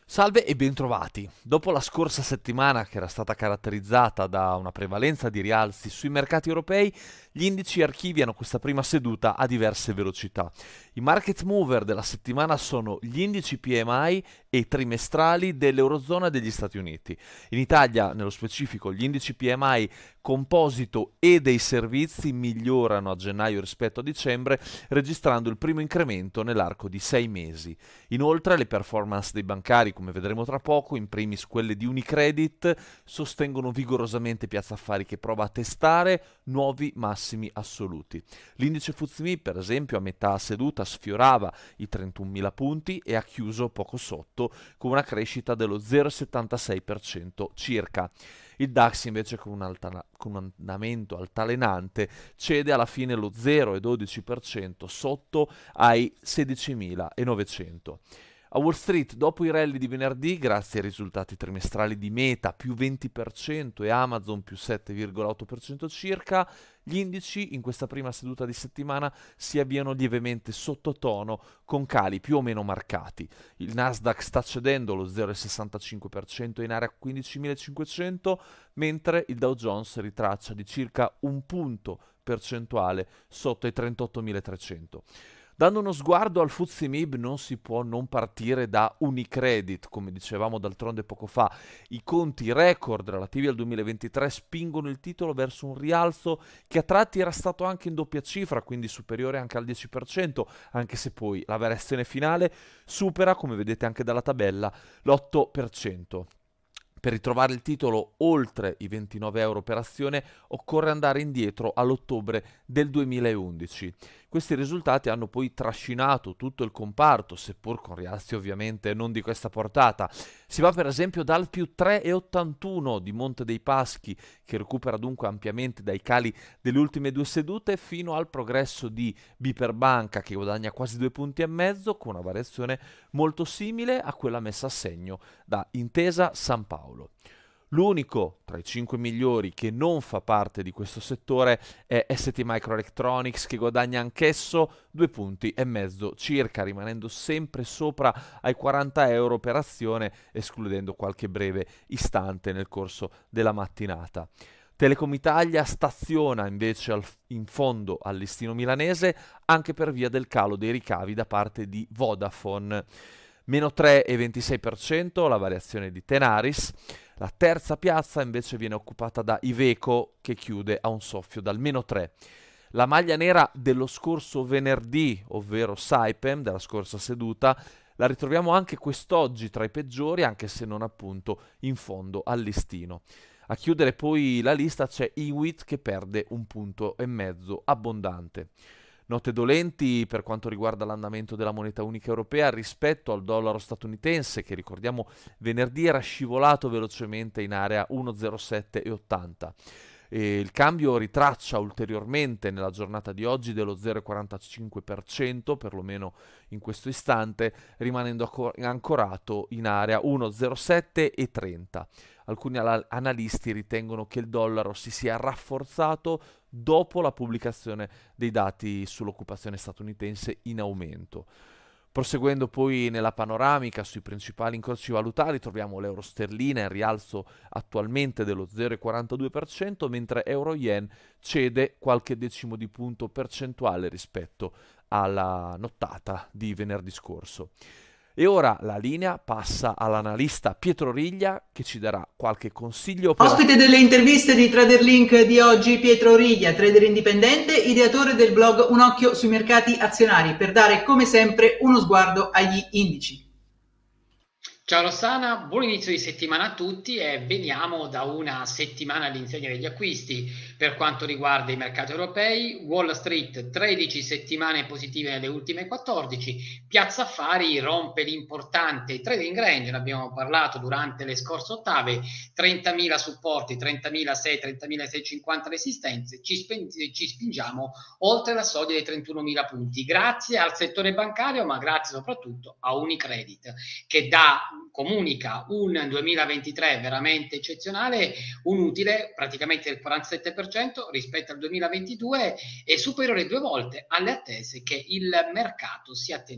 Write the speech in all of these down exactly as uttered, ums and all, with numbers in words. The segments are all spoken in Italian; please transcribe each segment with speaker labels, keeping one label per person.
Speaker 1: Salve e bentrovati. Dopo la scorsa settimana, che era stata caratterizzata da una prevalenza di rialzi sui mercati europei, gli indici archiviano questa prima seduta a diverse velocità. I market mover della settimana sono gli indici P M I e i trimestrali dell'Eurozona e degli Stati Uniti. In Italia, nello specifico, gli indici P M I composito e dei servizi migliorano a gennaio rispetto a dicembre, registrando il primo incremento nell'arco di sei mesi. Inoltre, le performance dei bancari, come vedremo tra poco, in primis quelle di Unicredit, sostengono vigorosamente Piazza Affari, che prova a testare nuovi massimi assoluti. L'indice F T S E M I, per esempio, a metà seduta sfiorava i trentunomila punti e ha chiuso poco sotto, con una crescita dello zero virgola settantasei per cento circa. Il DAX invece, con un, altana- con un andamento altalenante, cede alla fine lo zero virgola dodici per cento sotto ai sedicimilanovecento. A Wall Street, dopo i rally di venerdì, grazie ai risultati trimestrali di Meta più venti per cento e Amazon più sette virgola otto per cento circa, gli indici in questa prima seduta di settimana si avviano lievemente sottotono, con cali più o meno marcati. Il Nasdaq sta cedendo lo zero virgola sessantacinque per cento in area quindicimilacinquecento, mentre il Dow Jones ritraccia di circa un punto percentuale sotto i trentottomilatrecento. Dando uno sguardo al F T S E M I B non si può non partire da Unicredit, come dicevamo d'altronde poco fa. I conti record relativi al duemilaventitré spingono il titolo verso un rialzo che a tratti era stato anche in doppia cifra, quindi superiore anche al dieci per cento, anche se poi la variazione finale supera, come vedete anche dalla tabella, l'otto per cento. Per ritrovare il titolo oltre i ventinove euro per azione occorre andare indietro all'ottobre del duemilaundici. Questi risultati hanno poi trascinato tutto il comparto, seppur con rialzi ovviamente non di questa portata. Si va per esempio dal più tre virgola ottantuno di Monte dei Paschi, che recupera dunque ampiamente dai cali delle ultime due sedute, fino al progresso di Biper Banca, che guadagna quasi due punti e mezzo, con una variazione molto simile a quella messa a segno da Intesa San Paolo. L'unico tra i cinque migliori che non fa parte di questo settore è S T Microelectronics, che guadagna anch'esso due punti e mezzo circa, rimanendo sempre sopra ai quaranta euro per azione, escludendo qualche breve istante nel corso della mattinata. Telecom Italia staziona invece al, in fondo al listino milanese, anche per via del calo dei ricavi da parte di Vodafone. Meno tre virgola ventisei per cento la variazione di Tenaris. La terza piazza invece viene occupata da Iveco, che chiude a un soffio dal meno tre. La maglia nera dello scorso venerdì, ovvero Saipem, della scorsa seduta, la ritroviamo anche quest'oggi tra i peggiori, anche se non appunto in fondo al listino. A chiudere poi la lista c'è Inwit, che perde un punto e mezzo abbondante. Note dolenti per quanto riguarda l'andamento della moneta unica europea rispetto al dollaro statunitense, che ricordiamo venerdì era scivolato velocemente in area uno virgola zero sette ottanta. E il cambio ritraccia ulteriormente nella giornata di oggi dello zero virgola quarantacinque per cento, perlomeno in questo istante, rimanendo ancorato in area uno virgola zero sette trenta. Alcuni analisti ritengono che il dollaro si sia rafforzato dopo la pubblicazione dei dati sull'occupazione statunitense in aumento. Proseguendo poi nella panoramica sui principali incroci valutari, troviamo l'euro sterlina in rialzo attualmente dello zero virgola quarantadue per cento, mentre euro yen cede qualche decimo di punto percentuale rispetto alla nottata di venerdì scorso. E ora la linea passa all'analista Pietro Riglia, che ci darà qualche consiglio per...
Speaker 2: Ospite delle interviste di TraderLink di oggi, Pietro Riglia, trader indipendente, ideatore del blog Un occhio sui mercati azionari, per dare come sempre uno sguardo agli indici.
Speaker 3: Ciao Rossana, buon inizio di settimana a tutti e veniamo da una settimana all'insegna degli acquisti. Per quanto riguarda i mercati europei, Wall Street tredici settimane positive nelle ultime quattordici, Piazza Affari rompe l'importante trading range, ne abbiamo parlato durante le scorse ottave, trentamila supporti, trentamilasei, trentamilaseicentocinquanta resistenze, ci, spen- ci spingiamo oltre la soglia dei trentunomila punti, grazie al settore bancario, ma grazie soprattutto a Unicredit, che dà comunica un duemilaventitré veramente eccezionale, un utile praticamente del quarantasette per cento rispetto al duemilaventidue e superiore due volte alle attese che il mercato si attendeva.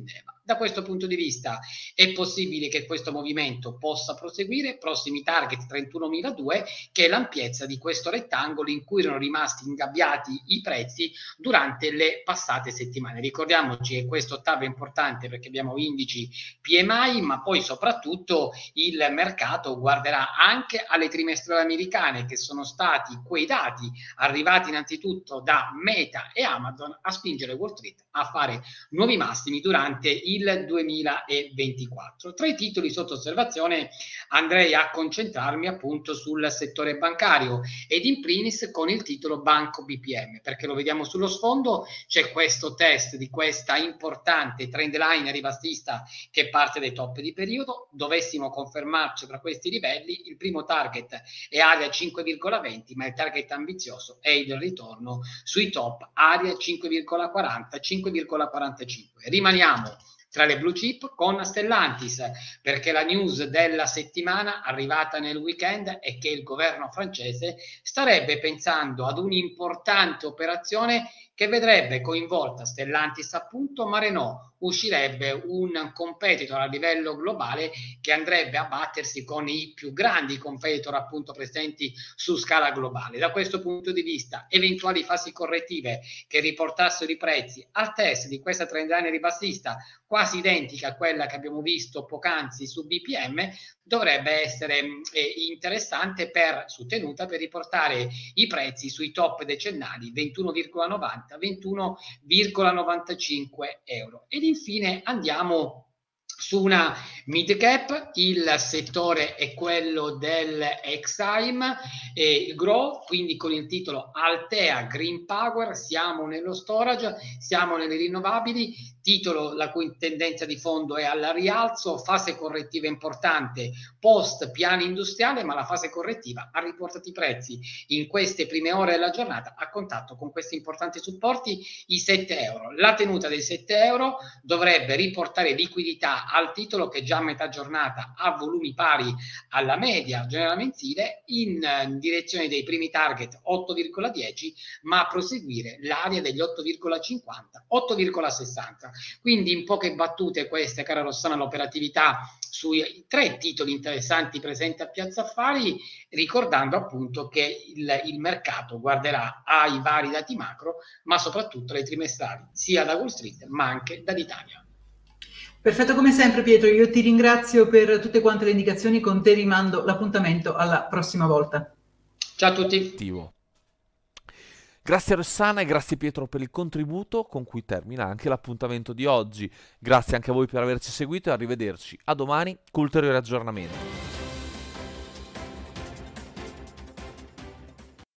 Speaker 3: Da questo punto di vista è possibile che questo movimento possa proseguire, prossimi target trentunomiladuecento, che è l'ampiezza di questo rettangolo in cui erano rimasti ingabbiati i prezzi durante le passate settimane. Ricordiamoci che questo ottavo è importante perché abbiamo indici P M I, ma poi soprattutto il mercato guarderà anche alle trimestrali americane, che sono stati quei dati arrivati innanzitutto da Meta e Amazon a spingere Wall Street a fare nuovi massimi durante il duemilaventiquattro. Tra i titoli sotto osservazione andrei a concentrarmi appunto sul settore bancario ed in primis con il titolo Banco B P M, perché lo vediamo sullo sfondo, c'è questo test di questa importante trend line ribassista che parte dai top di periodo. Dovessimo confermarci tra questi livelli, il primo target è area cinque virgola venti, ma il target ambizioso è il ritorno sui top area cinque virgola quaranta cinque virgola quarantacinque. Rimaniamo tra le blue chip con Stellantis, perché la news della settimana arrivata nel weekend è che il governo francese starebbe pensando ad un'importante operazione che vedrebbe coinvolta Stellantis appunto, ma Renault uscirebbe un competitor a livello globale che andrebbe a battersi con i più grandi competitor appunto presenti su scala globale. Da questo punto di vista, eventuali fasi correttive che riportassero i prezzi al test di questa trend line ribassista quasi identica a quella che abbiamo visto poc'anzi su B P M, dovrebbe essere eh, interessante per, su tenuta, per riportare i prezzi sui top decennali ventuno virgola novanta ventuno virgola novantacinque euro. Ed infine andiamo su una mid cap. Il settore è quello del Exime e Grow, quindi con il titolo Altea Green Power. Siamo nello storage, siamo nelle rinnovabili, titolo la cui tendenza di fondo è al rialzo, fase correttiva importante post piano industriale, ma la fase correttiva ha riportato i prezzi in queste prime ore della giornata a contatto con questi importanti supporti, i sette euro. La tenuta dei sette euro dovrebbe riportare liquidità al titolo che già a metà giornata ha volumi pari alla media generale mensile, in, in direzione dei primi target otto virgola dieci, ma a proseguire l'area degli otto virgola cinquanta otto virgola sessanta. Quindi in poche battute queste, cara Rossana, l'operatività sui tre titoli interessanti presenti a Piazza Affari, ricordando appunto che il, il mercato guarderà ai vari dati macro, ma soprattutto le trimestrali, sia da Wall Street ma anche dall'Italia.
Speaker 2: Perfetto come sempre Pietro, io ti ringrazio per tutte quante le indicazioni, con te rimando l'appuntamento alla prossima volta.
Speaker 3: Ciao a tutti.
Speaker 1: Grazie a Rossana e grazie Pietro per il contributo con cui termina anche l'appuntamento di oggi. Grazie anche a voi per averci seguito e arrivederci a domani con ulteriori aggiornamenti.